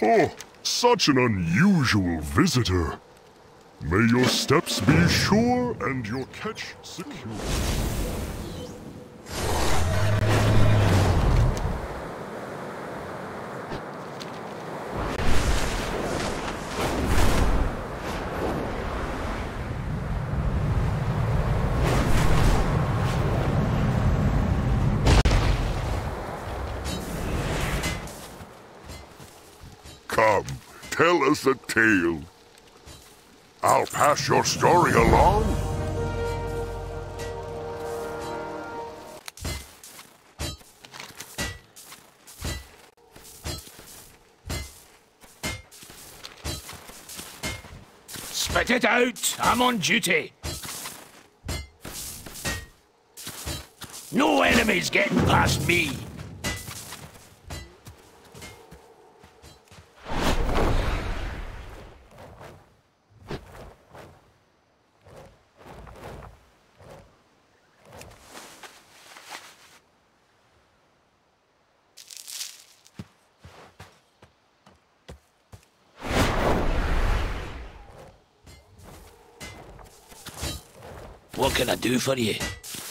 Oh, such an unusual visitor. May your steps be sure and your catch secure. Come, tell us a tale. I'll pass your story along. Spit it out! I'm on duty! No enemies getting past me! What can I do for you?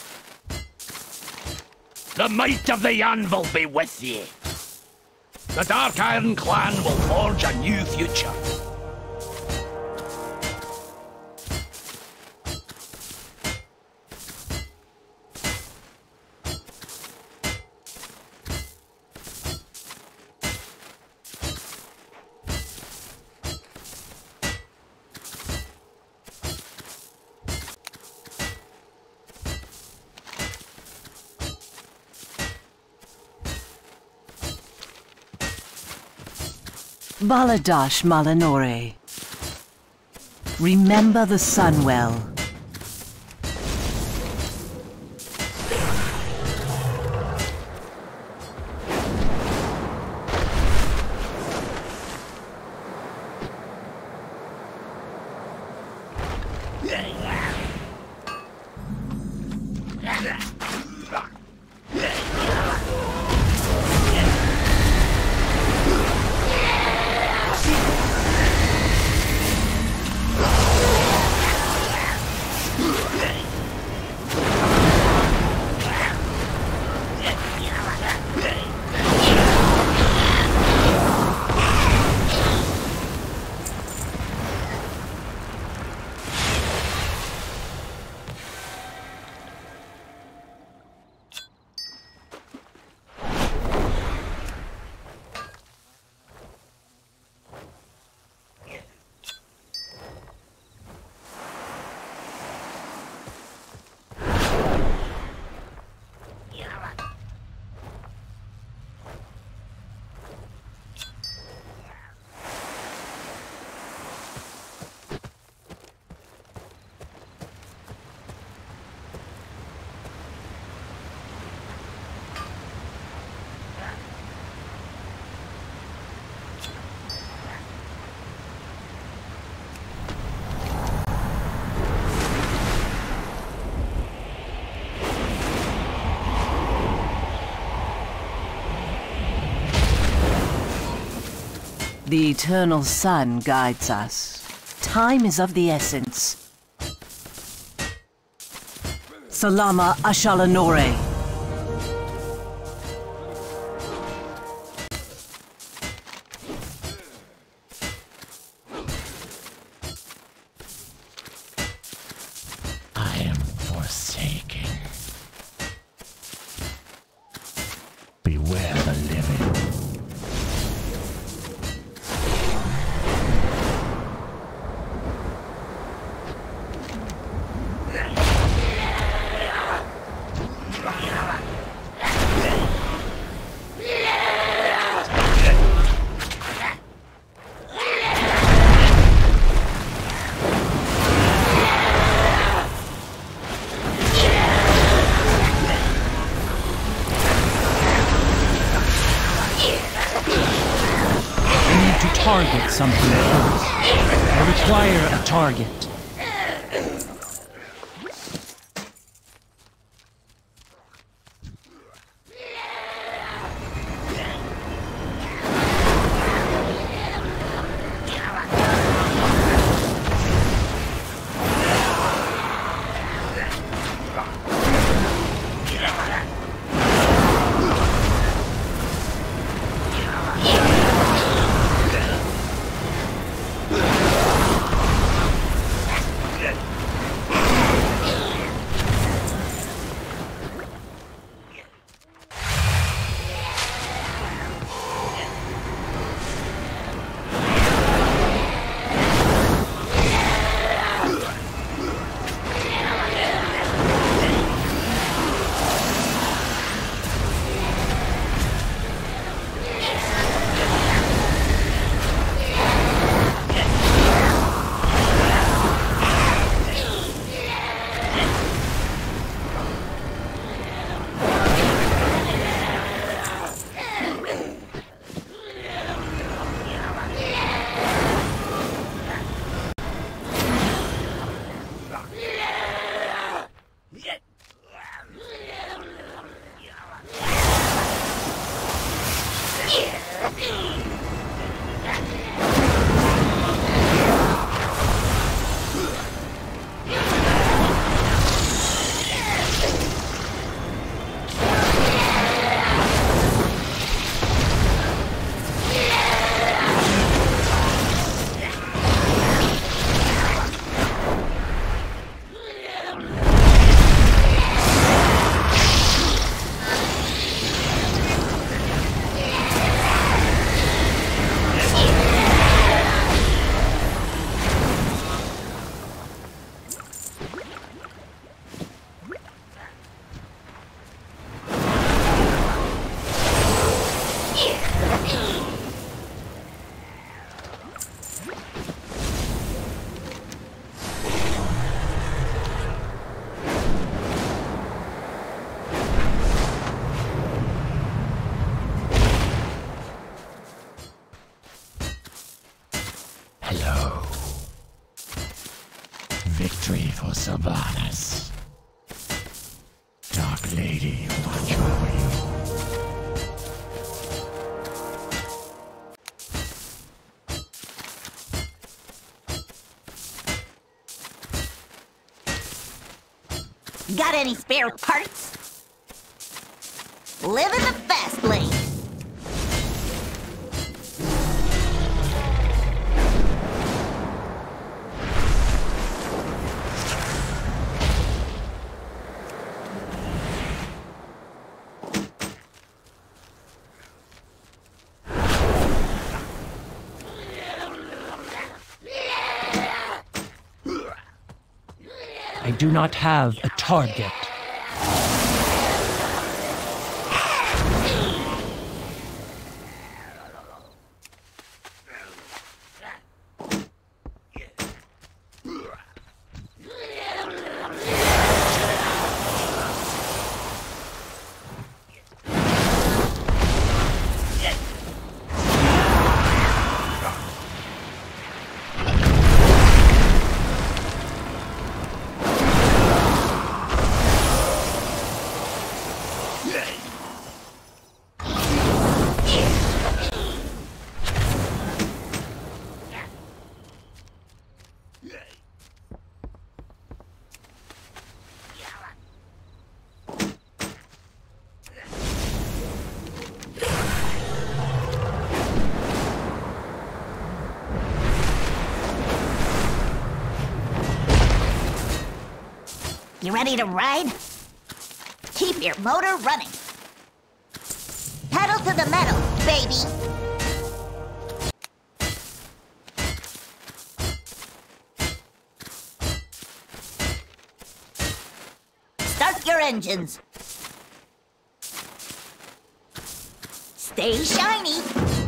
The might of the Anvil be with ye. The Dark Iron Clan will forge a new future. Baladash Malinore. Remember the sun well. The eternal sun guides us. Time is of the essence. Salama Ashalanore. I am forsaken. Beware the living. Target something first. I require a target. victory for Sylvanas. Dark Lady, watch over you. Got any spare parts? Live in the fast lane. I do not have a target. You ready to ride? Keep your motor running. Pedal to the metal, baby. Start your engines. Stay shiny.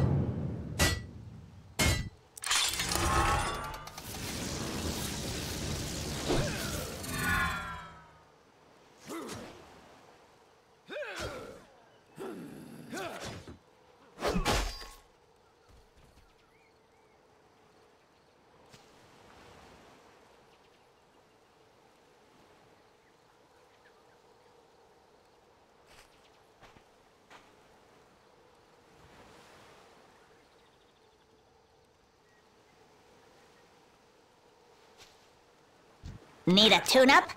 Need a tune-up?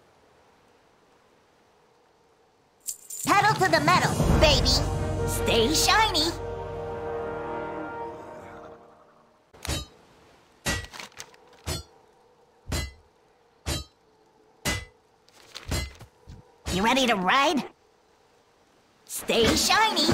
Pedal to the metal, baby. Stay shiny. You ready to ride? Stay shiny.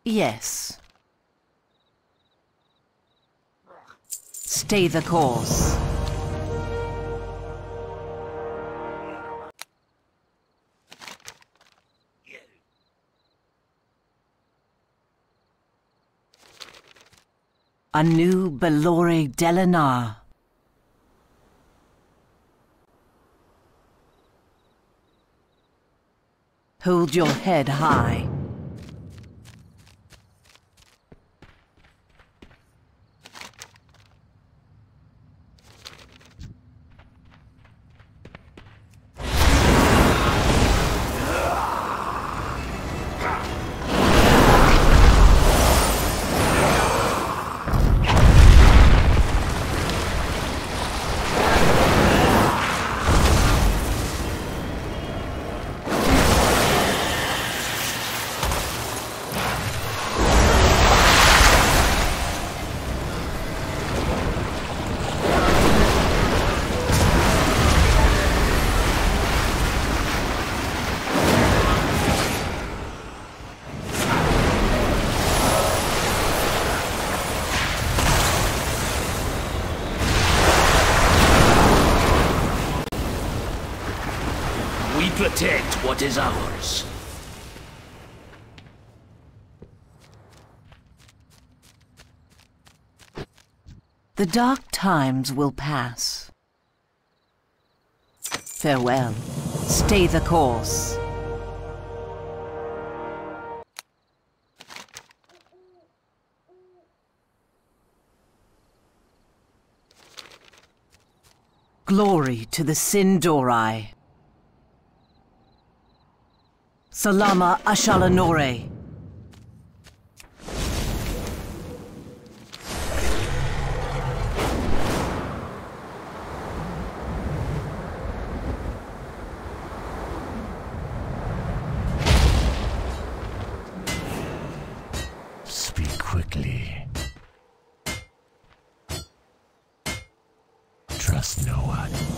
Yes. Stay the course. Anu Belore Delanar. Hold your head high. We protect what is ours. The dark times will pass. Farewell. Stay the course. Glory to the Sin'dorei. Salama Ashalanore. Speak quickly. Trust no one.